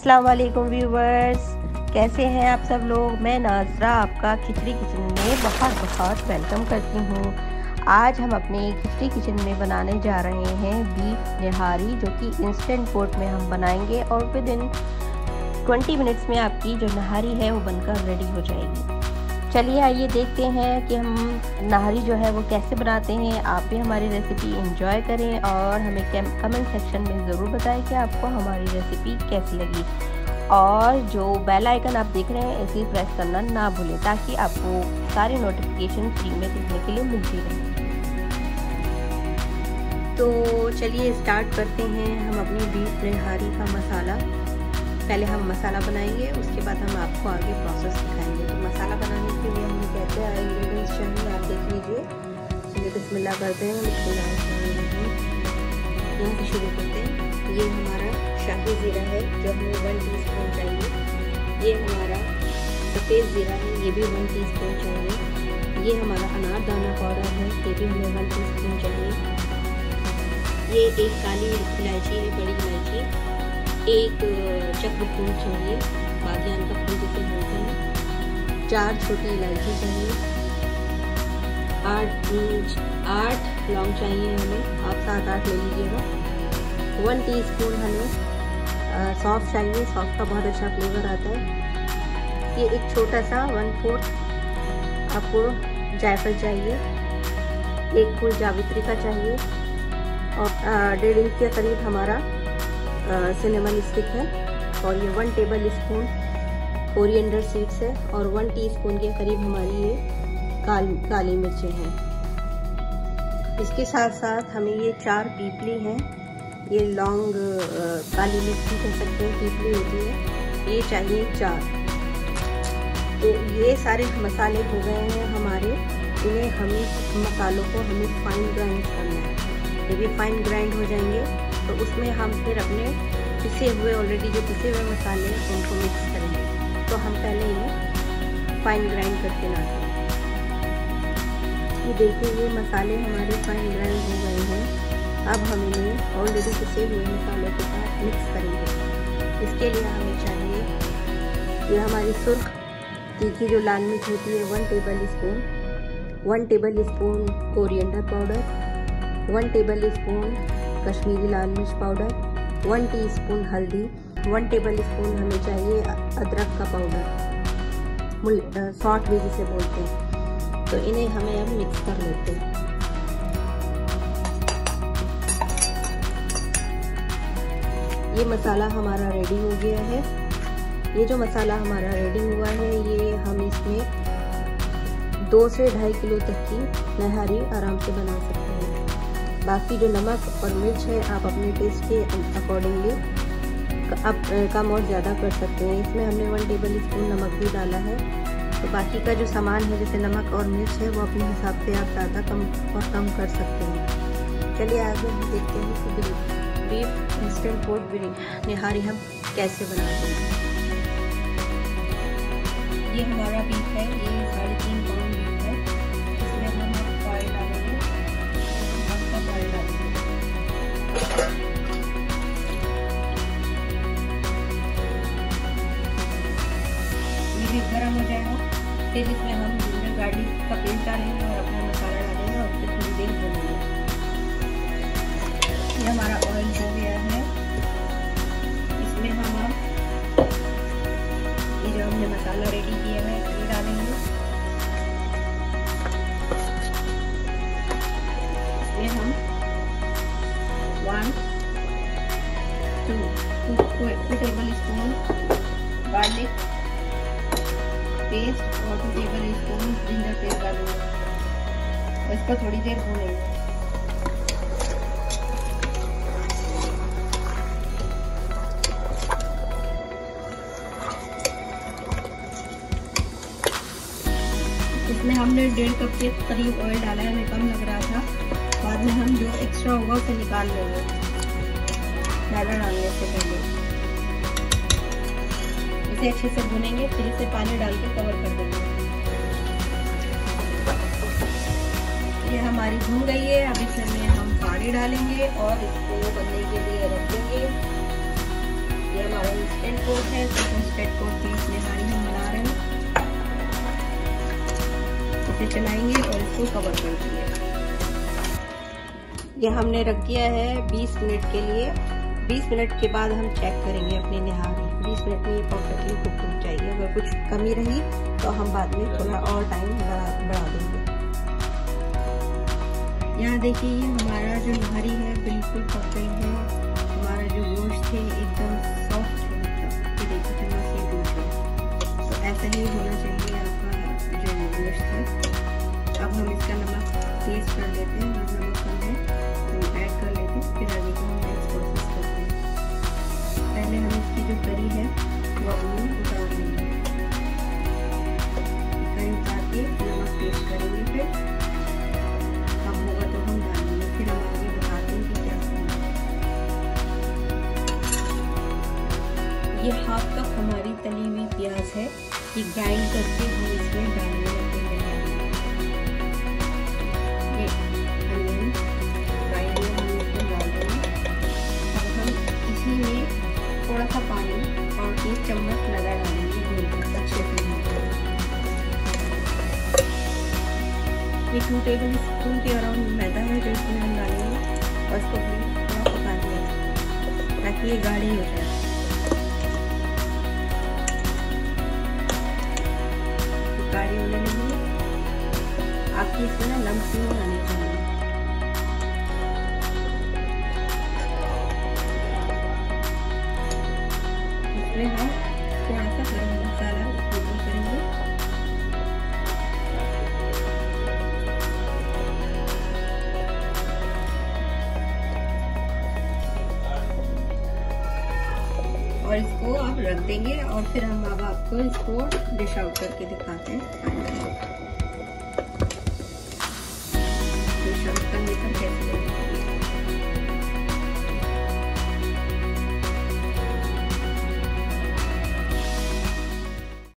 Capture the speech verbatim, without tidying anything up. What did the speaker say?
अस्सलाम वालेकुम व्यूवर्स, कैसे हैं आप सब लोग। मैं नाजरा आपका खिचड़ी किचन में बहुत बहुत वेलकम करती हूँ। आज हम अपने खिचड़ी किचन में बनाने जा रहे हैं बीफ निहारी, जो कि इंस्टेंट पोट में हम बनाएंगे और विद इन ट्वेंटी मिनट्स में आपकी जो नहारी है वो बनकर रेडी हो जाएगी। चलिए आइए देखते हैं कि हम नहारी जो है वो कैसे बनाते हैं। आप भी हमारी रेसिपी एंजॉय करें और हमें कमेंट सेक्शन में ज़रूर बताएं कि आपको हमारी रेसिपी कैसी लगी। और जो बेल आइकन आप देख रहे हैं इसे प्रेस करना ना भूलें, ताकि आपको सारी नोटिफिकेशन फ्री में देखने के लिए मिलती रहे। तो चलिए स्टार्ट करते हैं हम अपनी बीफ निहारी का मसाला। पहले हम मसाला बनाएंगे, उसके बाद हम आपको आगे प्रोसेस दिखाएंगे। तो मसाला बनाने के लिए हमें कहते हैं इंग्रेडिएंट्स चाहिए, आप देख लीजिए। चलिए बिस्मिल्लाह करते हैं। बिस्मिल्लाह से शुरू करते हैं। ये हमारा शाही ज़ीरा है जो हमें वन टीस्पून चाहिए। ये हमारा सफ़ेद ज़ीरा है, ये भी वन टीस्पून चाहिए। ये हमारा अनार दाना पाउडर है, ये भी हमें वन टीस्पून चाहिए। ये एक काली इलायची है, बड़ी इलायची। एक चक्र फूल चाहिए, बादियान का फूल जिसे बोलते हैं। चार छोटी इलायची चाहिए। आठ इंच आठ लौंग चाहिए हमें, आप सात आठ ले लीजिएगा। वन टीस्पून हमें सौंफ चाहिए, सौंफ का बहुत अच्छा फ्लेवर आता है। ये एक छोटा सा वन फोर्थ आपको जायफल चाहिए। एक फूल जावित्री का चाहिए और डेढ़ इंच के करीब हमारा सिनेमन स्टिक है। और ये one tablespoon coriander seeds है और वन टीस्पून के करीब हमारी ये काल काली मिर्चें हैं। इसके साथ साथ हमें ये चार पीपली हैं, ये लौंग काली मिर्च भी कह सकते हैं, पीपली होती है, ये चाहिए चार। तो ये सारे मसाले हो गए हैं हमारे। इन्हें हमें मसालों को हमें फाइन ग्राइंड करना है। जब ये फाइन ग्राइंड हो जाएंगे तो उसमें हम फिर अपने पिसे हुए ऑलरेडी जो पिसे हुए मसाले हैं उनको मिक्स करेंगे। तो हम पहले इन्हें फाइन ग्राइंड करके लाते हैं। ये देखिए, ये मसाले हमारे फाइन ग्राइंड हो गए हैं। अब हम इन्हें ऑलरेडी पिसे हुए मसालों के साथ मिक्स करेंगे। इसके लिए हमें चाहिए ये हमारी सुर्ख तीखी जो लाल मिर्च होती है, one tablespoon one tablespoon coriander powder, one tablespoon Kashmiri लाल मिर्च पाउडर, वन टीस्पून हल्दी, वन टेबल स्पून हमें चाहिए अदरक का पाउडर, सॉल्ट भी जिसे बोलते हैं। तो इन्हें हमें अब मिक्स कर लेते हैं। ये मसाला हमारा रेडी हो गया है। ये जो मसाला हमारा रेडी हुआ है, ये हम इसमें दो से ढाई किलो तक की नहारी आराम से बना सकते हैं। बाकी जो नमक और मिर्च है आप अपने टेस्ट के अकॉर्डिंगली आप कम और ज़्यादा कर सकते हैं। इसमें हमने वन टेबल स्पून नमक भी डाला है। तो बाकी का जो सामान है जैसे नमक और मिर्च है वो अपने हिसाब से आप ज़्यादा कम और कम कर सकते हैं। चलिए आगे हम देखते हैं कि beef instant pot biryani nihari हम कैसे बनाते हैं। ये हमारा बीफ है, ये साढ़े तीन पाउंड बीफ है। इसमें हम ऑयल डालेंगे, ऑयल डालेंगे। ये भी गर्म हो जाएगा, फिर इसमें हम जिंजर गार्लिक का पेस्ट डालेंगे और अपना मसाला डालेंगे और फिर थोड़ी देर भूनेंगे। ये हमारा ऑयल हो गया है। इसमें हम अब ये जो हमने मसाला रेडी किया है ये डालेंगे। इसमें हम one two two tablespoon garlic paste और two tablespoon ginger paste डालेंगे और इसको थोड़ी देर भूनेंगे। इसमें हमने डेढ़ कप के करीब ऑयल डाला है, हमें कम लग रहा था। बाद में हम जो एक्स्ट्रा होगा उसे निकाल लेंगे ज़्यादा डालने से पहले। इसे अच्छे से भुनेंगे, फिर इसे पानी डाल के कवर कर देंगे। ये हमारी भून गई है। अब इसमें हम पानी डालेंगे और इसको बनने के लिए रख देंगे। ये हमारा इंस्टेंट पोट है, तो इंस्टेंट पोट की निहारी हम बना रहे हैं। इसे चलाएंगे और इसको कवर कर देंगे। ये हमने रख दिया है बीस मिनट के लिए। बीस मिनट के बाद हम चेक करेंगे अपनी निहारी। बीस मिनट में ये परफेक्टली कुक हो जाएगी। अगर कुछ कमी रही तो हम बाद में थोड़ा और टाइम बढ़ा देंगे। यहाँ देखिए, ये हमारा जो निहारी है बिल्कुल पक गई है। हमारा जो गोश्त है एकदम सॉफ्ट है, मतलब ये देखिए कितना से गोश्त है। तो ऐसा ही होना चाहिए आपका जो गोश्त है। अब हम इसका नमक टेस्ट कर लेते हैं। नमक कम है तो ऐड कर लेते हैं, फिर आगे को हम नेक्स्ट प्रोसेस करते हैं। पहले हम इसकी जो करी है वो अपनी उतार लेंगे। करी उतार के नमक टेस्ट करेंगे, फिर कम होगा तो हम डालेंगे। फिर हम आगे बताते हैं कि क्या करना है। ये हाफ कप हमारी तली हुई प्याज है, ये ग्राइंड करके हम इसमें डालेंगे। ये अनियन ग्राइंड में हम इसमें डाल देंगे। अब हम इसी में थोड़ा सा पानी और एक चम्मच मैदा डालेंगे, घोल अच्छे से। ये टू टेबल स्पून के अराउंड मैदा है जो इसमें हम डालेंगे और इसको थोड़ा पका लेंगे ताकि ये गाढ़ी हो जाए। गाढ़ी होने लगी, आपकी इसमें ना लम्स नहीं आने चाहिए। इसमें हम थोड़ा सा गरम मसाला उपयोग करेंगे। और इसको आप रख देंगे और फिर हम अब आपको इसको डिश आउट करके दिखाते हैं। डिश आउट करने पर कैसे